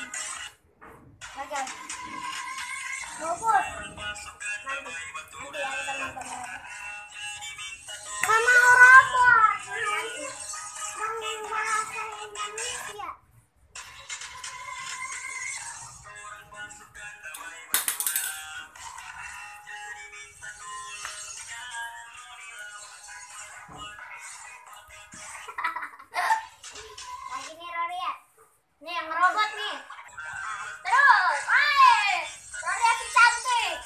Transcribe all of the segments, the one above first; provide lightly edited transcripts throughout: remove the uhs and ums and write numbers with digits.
Lagi. Robot. Nanti ya kita nonton lagi. Sama robot. Bahasa Indonesia. Lagi nih Rory ya. Nih yang robot nih. Terus, Rory si cantik.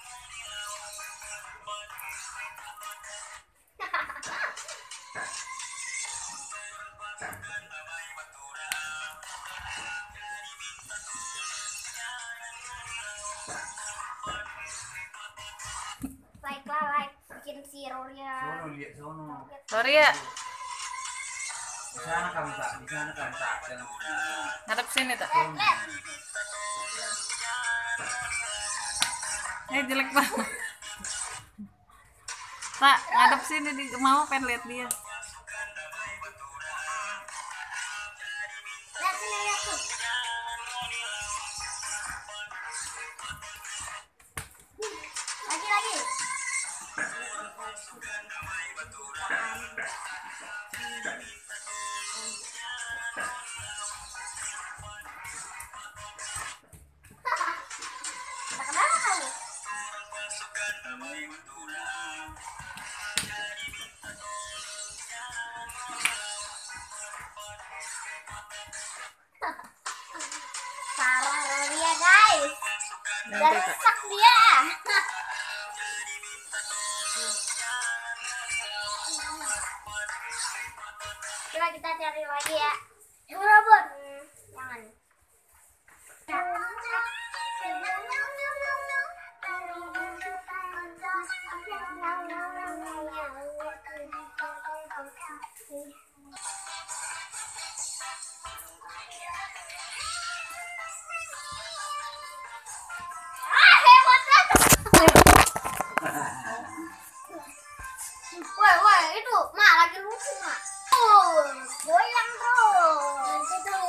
Like bikin si Rory ya. Sono. Rory ya, Di sana kan tak, jangan ngadep sini tak. Lihat. Jelek banget. Tak, ngadep sini di mama pengen lihat dia. Lihat sini lihat tuh. Lagi. Tak kenapa kamu? Parah Rory ya guys. Udah Nanti tak. rusak dia. Coba kita cari lagi ya. Yang robot. Jangan. Hebat banget. Woi, itu mak lagi lucu mak. Goyang terus.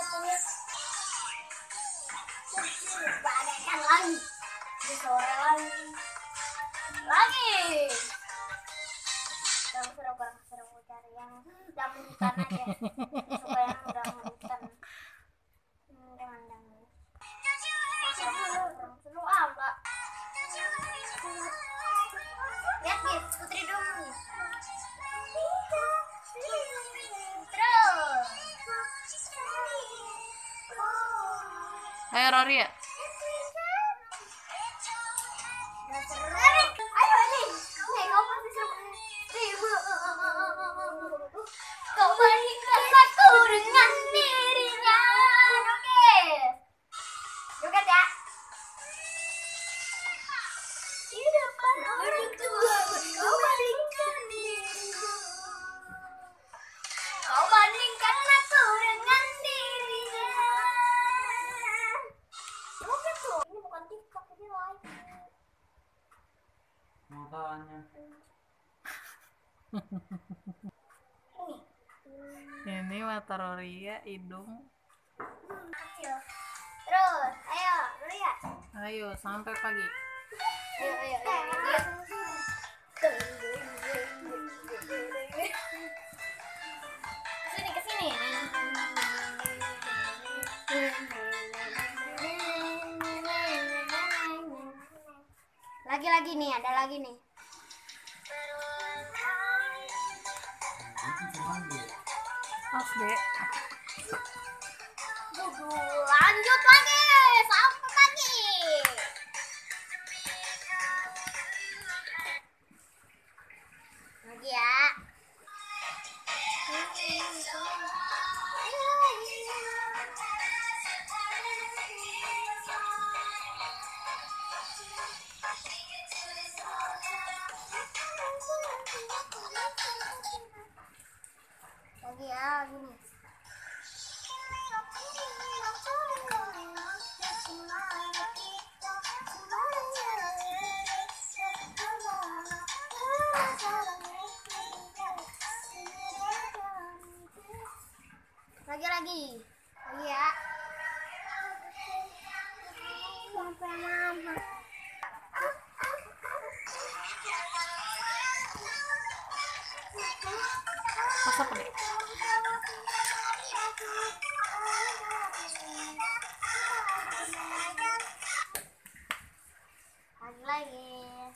Bagaikan lagi. Di sore lagi. Seru cari yang dangdutan aja. Suka yang dangdutan. Jangan. Seru enggak? Lihat guys, Putri dulu. Terus. Ayo Rory ya. Ayo nih, kau pasti seru. Kau berikan aku dengan dirinya. Joget ya. Di depan orang tua, kau bandingkan diriku. Kau bandingkan aku dengan dirinya. Joget tuh. Ini bukan TikTok, ini live. makanya. Ini mata Rory ya, hidung. Kecil. Terus, ayo, dulu ya. Ayo sampai pagi. Ayo. Kesini. Lagi nih, ada lagi nih. Off deh. Lanjut lagi sampai pagi. Lagi ya. Lagi ya, gini. Pas apa deh? Lagi.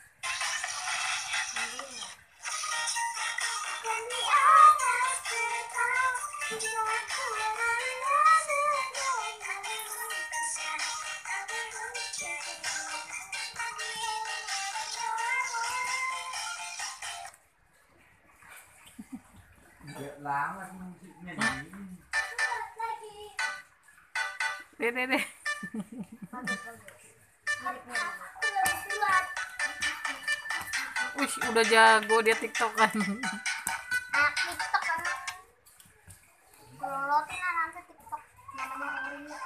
Gak lama sih musiknya ini. Deh. Wih, udah jago dia TikTok kan. Anak TikTok kan. Lolotin nanti TikTok namanya Ria.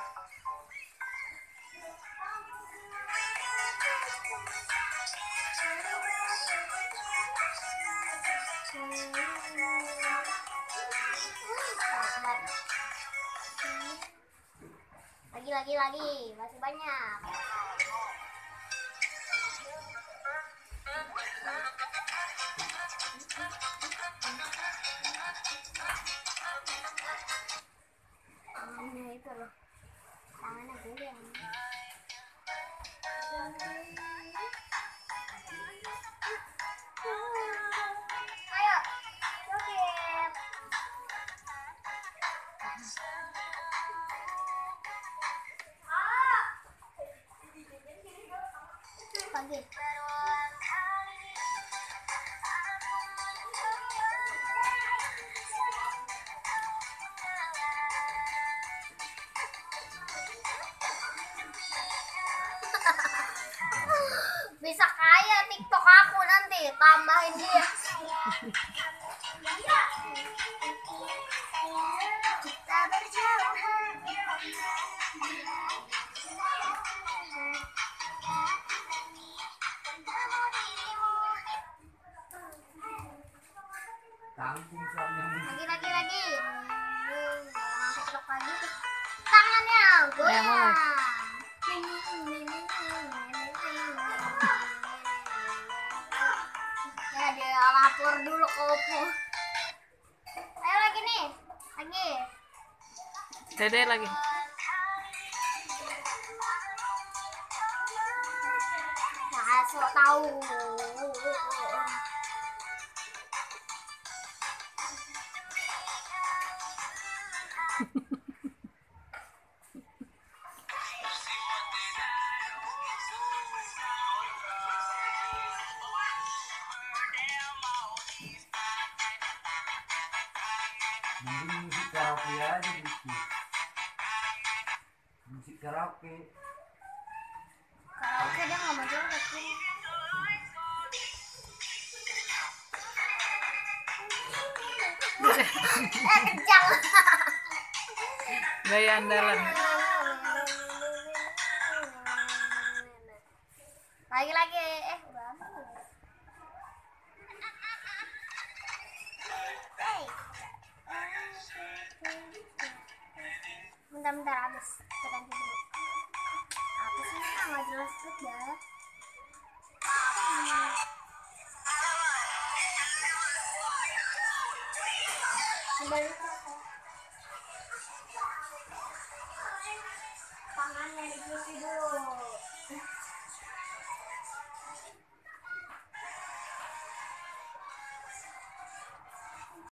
Lagi, masih banyak. Tangannya itu loh, tangannya goyang. Ayo, joget. Pagi. Bisa kaya TikTok aku nanti, tambahin dia. Kita berjauhan. Tanggung soalnya musik. Lagi. TikTok lagi. Tangannya goyang. Ya dia lapor dulu ke Oppo. Ayo lagi nih, lagi. Dede lagi. Nah, sok tahu. Mending musik karaoke aja gitu. Musik karaoke. Oke, dia nggak mau joget sih. Kencang. Gaya andalan. Lagi. Udah habis. Hey. Bentar habis. Kita ganti dulu. Apa sih ini nggak jelas juga. Tangannya dicuci dulu.